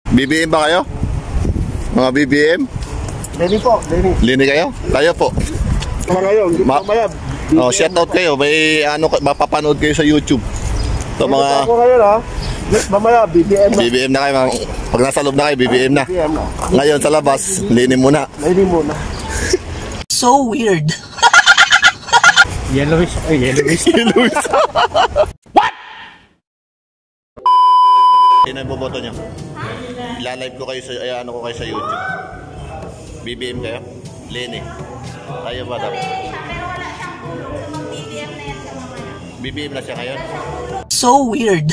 BBM ba kayo? Mga BBM? Lenny po, Lenny. Lenny kayo? Kayo po. Mga ngayon, mayab. Oh, shout out kayo. May mapapanood kayo sa YouTube. So mga ako ngayon ha. Mamaya, BBM na. BBM na kayo. Pag nasa loob na kayo, BBM na. BBM na. Ngayon sa labas, Lenny muna. Lenny muna. So weird. Yellowish. Yellowish. Yellowish. What? Sino yung boboto nyo? Ilalive ko kayo sa, ano ko kayo sa YouTube. BBM kayo? Lenny. Ayaw ba daw? BBM na siya ngayon? So weird.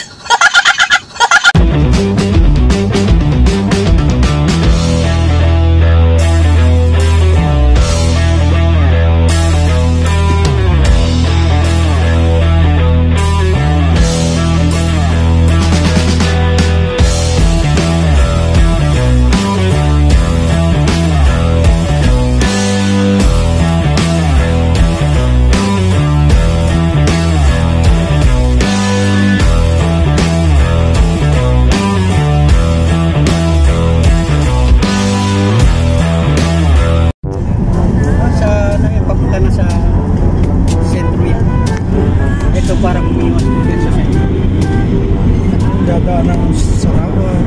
Parang umiwas ko din sa sentro. Dadaan ng Sarawak.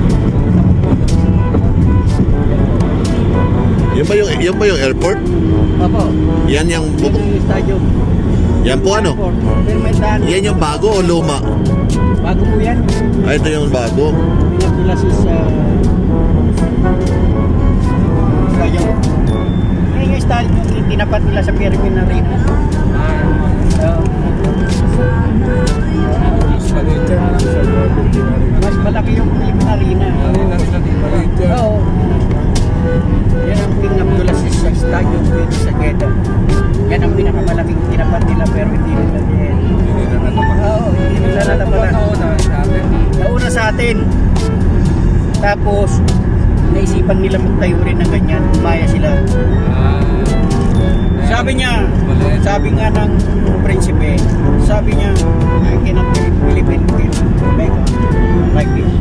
Yan ba yung airport? Opo. Yan yung stadium. Yan po ano? Yan yung bago o luma? Bago po yan. Ah, ito yung bago. Pinagtulasis sa stadium. Yan yung stadium yung tinapat nila sa Philippine Arena. Mas malaki yung Philippine Arena. Oo. Yan ang pinagtulasis sa stadium dito sa Jeddah. Yan ang pinakamalaking tinapat nila pero hindi nila din. Oo, hindi nila natapalan. Nauna sa atin. Tapos naisipan nila magtayo rin ng ganyan. Umaya sila. Sabi nga ng prinsipe, sabi niya, I cannot Philippine make like this.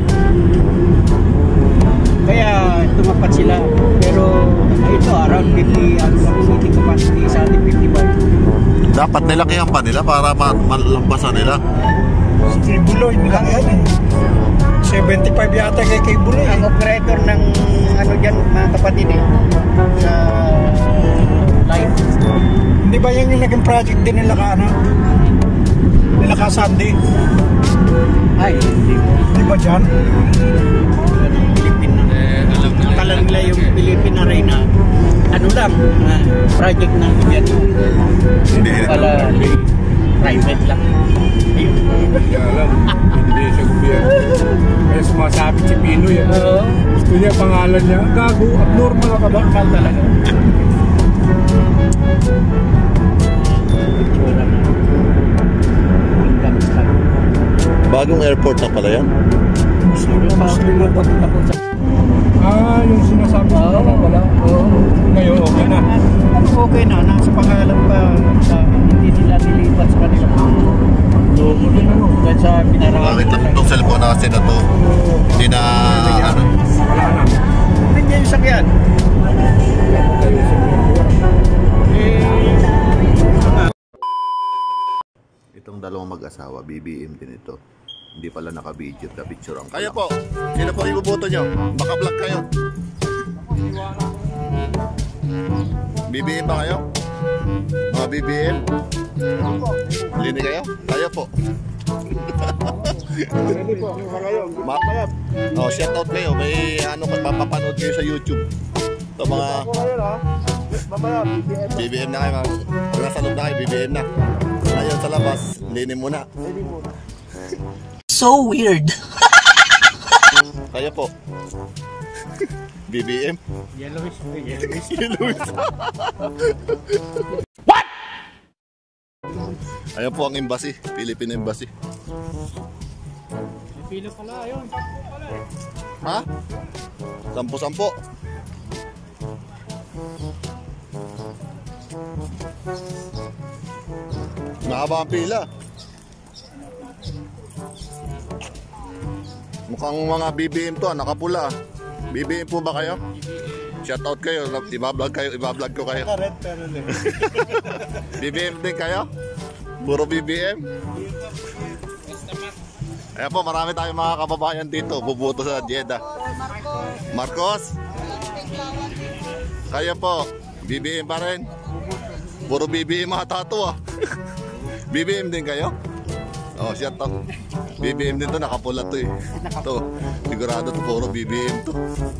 Kaya tumapat sila. Pero ito around 50 ang seating capacity sa ating 55. Dapat nilakihan pa nila para malampasan nila. Si Buloy nila yan eh. 75 yata kay Buloy. Ang operator ng ano dyan mga kapatid eh, sa live. Hindi ba yan yung naging project din nila ka ano? Nila ka Sunday? Ay, hindi mo. Di ba dyan? Akala nila yung Philippine Arena ano lang, project ng gobyerno. Hindi. Pala private lang. Ayun. Hindi alam. Hindi sa gobyerno. Kaya sumasabit si Pinoy. Gusto niya pangalan niya. Gago, abnormal ka ba? Bakal talaga. Bagong airport na pala yan? Yung sinasabi ko na pala. Ngayon, okay na. Okay na, nasa pangalan pa sa hindi nila nilipat sa kanila. Dahil sa pinarawan. Bakit lang itong cellphone na kasi na to? Hindi na ano? Wala na. Hindi yung sakyan. Itong dalawang mag-asawa, BBM din ito. Hindi pala naka-video, na-picture ang kayo po, sino po ibuboto nyo? Maka-vlog kayo. BBM ba kayo? Mga BBM? Lenny kayo? Kayo po. Hindi po, ngayon. Mayab. Oh, shout out kayo. May mapapanood kayo sa YouTube. So mga Ako ngayon ha. Mamaya, BBM na kayo. Pag nasa loob na kayo, BBM na. Ngayon sa labas, Lenny muna. Lenny muna. So weird. Kayo po. BBM. Yellowish. Yellowish. What? Ayan po ang embassy, Philippine Embassy. Pila pala, ayun. Ha? 10-10. Mahaba ang pila. Mukhang mga BBM to, nakapula. BBM po ba kayo? Shoutout kayo, ibablog ko kayo. Red pero rin. BBM din kayo? Puro BBM? Ayan po, marami tayong mga kababayan dito. Bubuto sa Jeddah. Marcos? Kayo po, BBM pa rin? Puro BBM mga tato ah. BBM din kayo? Oh, shoutout. BBM din to, nakapula to eh. To, sigurado to, puro BBM to.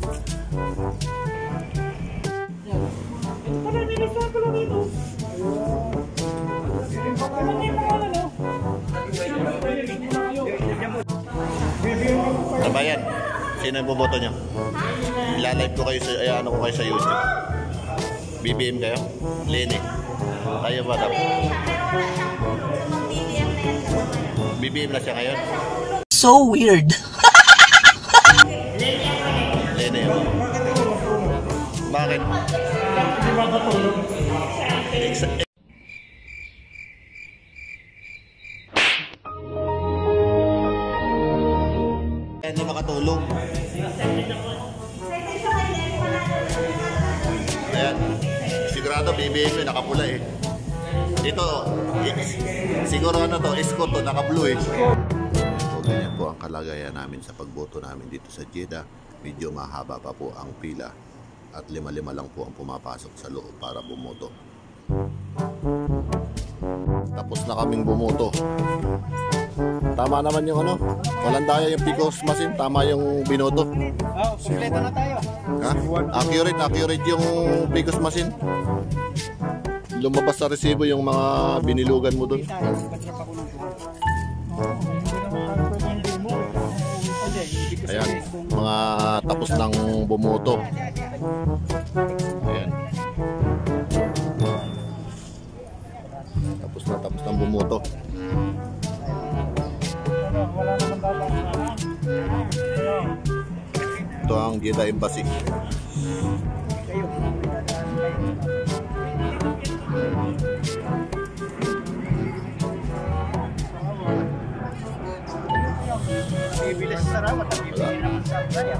Ano ba yan? Sino yung boboto nyo? Ilalive ko kayo sa, ano ko kayo sa YouTube. BBM kayo? Lenny. Kayo ba dapat? BBM na siya ngayon? So weird. Lenny. Bakit? Hindi makatulog. Ayan. Sigurado BBM yung nakapula eh. Ito, siguro ano to, isko to, naka-blue eh. So ganyan po ang kalagayan namin sa pagboto namin dito sa Jeddah. Medyo mahaba pa po ang pila at 5 lang po ang pumapasok sa loob para bumoto. Tapos na kaming bumoto. Tama naman yung ano, walang daya yung PCOS machine, tama yung binoto. Oh, kumpleto na tayo. Ha? Accurate yung PCOS machine. Lumabas sa resibo yung mga binilugan mo doon. Ayan, mga tapos ng bumoto. Ayan. Tapos ng bumoto. Ito ang Jeddah Embassy. Bibilis sa rawat, bibili naman sa Raya.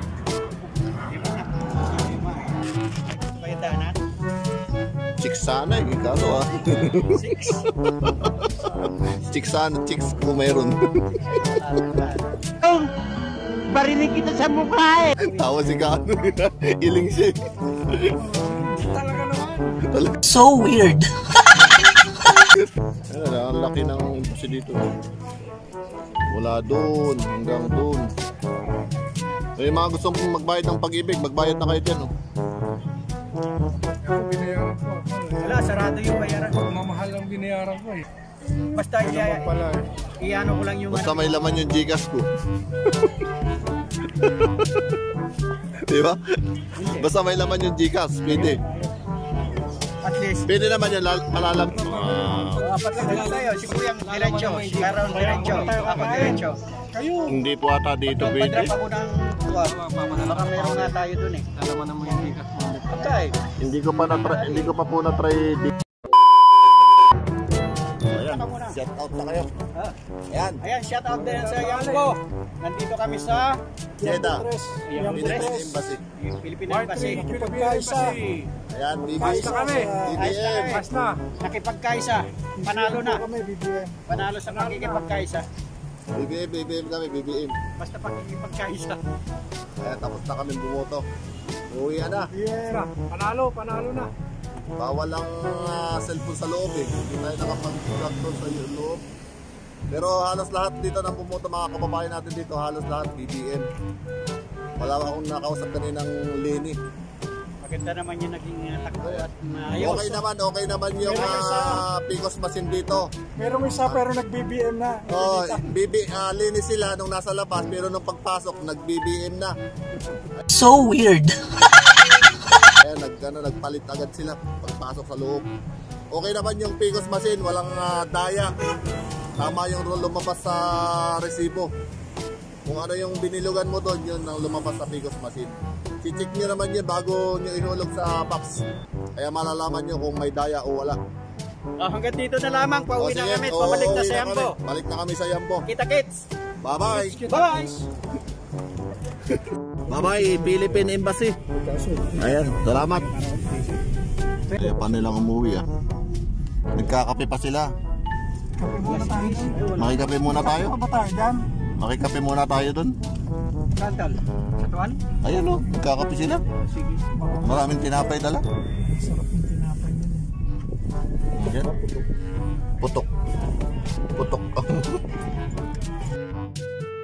Kaya danan? Chicks sana eh, kaso ah. Chicks sana, chicks kung meron. Barinig kita sa mukha eh! Tawa si Kano. Iling siya. Talaga naman. So weird. Ayan, ang laki ng kasi dito. Mula doon hanggang doon. Yung mga gustong magbayad ng pag-ibig, magbayad na kayo dyan. Oh. Ako binayaran ko. Wala, sarado yung bayaran. Mamahal ang binayaran ko eh. Basta Naman pala eh. iano ko lang yung Basta may laman yung Gcash ko. Diba? Basta may laman yung Gcash, pwede. at least. Pwede naman yan, malalam. Apat lang tayo, si Kuyang diretso, Karon diretso, ako diretso. Hindi po ata dito pwede. Pag-drop ako ng baka meron nga tayo dun eh. Alam mo naman yung Gcash mo. Okay. Hindi ko pa po na-try dito. Ayan, shout out na kayo. Ayan, Ayan, shout out din sa Yangko. Nandito kami sa Jeddah. Philippine Embassy. Philippine Embassy. Pagkaisa. Ayan, Ayos na kami. BBM. Ayos na. Nakipagkaisa. Panalo na. Panalo sa pagkikipagkaisa. BBM kami, BBM. Basta pagkikipagkaisa. Ayan, tapos na kami bumoto. Uwi na. Panalo na. Bawal ang cellphone sa loob eh. Hindi tayo nakapag-vlog doon sa loob. Pero halos lahat dito ng bumoto, mga kababayan natin dito, halos lahat BBM. Wala akong nakausap kaninang Lenny. Maganda naman yung naging takbo at maayos. Okay naman yung PCOS machine dito. Merong isa pero nag-BBM na. Oh, Lenny sila nung nasa labas, pero nung pagpasok nag-BBM na. So weird. Ayan, nagpalit agad sila pagpasok sa loob. Okay naman yung PCOS machine, walang daya. Tama yung lumabas sa resibo. Kung ano yung binilugan mo doon, yun ang lumabas sa PCOS machine. I-check nyo naman yun bago nyo inulog sa box. Kaya malalaman nyo kung may daya o wala. Hanggang dito na lamang, pauwi na Sige, kami, pabalik na uuwi sa na Yambo. kami. Balik na kami sa Yambo. Kita kits! Bye-bye! Bye! Bye-bye, Philippine Embassy. Ayan, salamat. Kaya pa nilang umuwi ah. Nagkakape pa sila. Kape muna tayo. Makikape muna tayo. Ba tayo dyan? Makikape muna tayo dun. Kantal. Sa tuwan? Ayan o, nagkakape sila. Sige. Maraming tinapay dala. Sarap yung tinapay nila. Ayan. Putok. Putok.